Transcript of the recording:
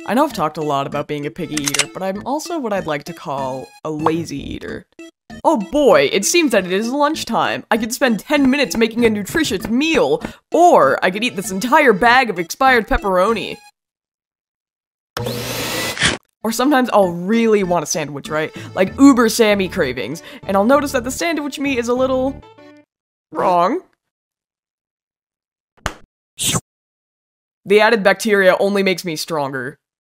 I know I've talked a lot about being a picky eater, but I'm also what I'd like to call a lazy eater. Oh boy, it seems that it is lunchtime. I could spend 10 minutes making a nutritious meal, or I could eat this entire bag of expired pepperoni. Or sometimes I'll really want a sandwich, right? Like Uber Sammy cravings, and I'll notice that the sandwich meat is a little wrong. The added bacteria only makes me stronger.